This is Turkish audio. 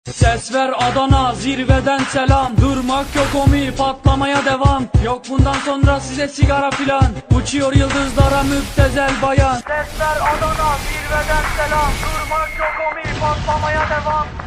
Ses ver Adana, zirveden selam. Durmak yok omi, patlamaya devam. Yok bundan sonra size sigara filan. Uçuyor yıldızlara müptezel bayan. Ses ver Adana, zirveden selam. Durmak yok omi, patlamaya devam.